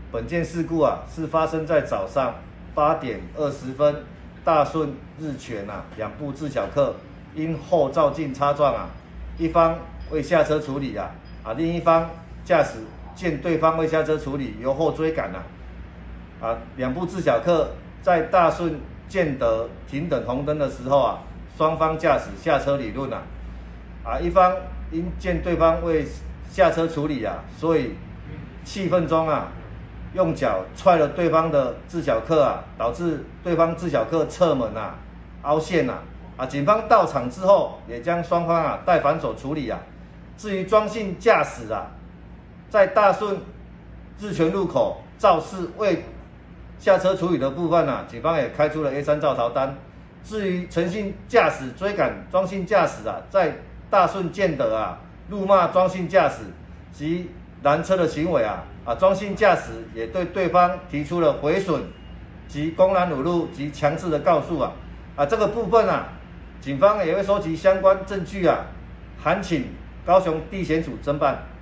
本件事故啊是发生在早上8点20分，大顺日全两部自小客因后照镜擦撞一方未下车处理另一方驾驶见对方未下车处理，由后追赶两部自小客在大顺建德停等红灯的时候双方驾驶下车理论一方因见对方未下车处理所以气愤中用脚踹了对方的自小客导致对方自小客侧门凹陷警方到场之后也将双方带反手处理至于庄姓驾驶在大顺日全路口肇事未下车处理的部分警方也开出了 A3 肇逃单。至于陈姓驾驶追赶庄姓驾驶在大顺建德辱骂庄姓驾驶及拦车的行为庄姓驾驶也对对方提出了毁损及公然侮辱及强制的告诉这个部分警方也会收集相关证据函请高雄地检署侦办。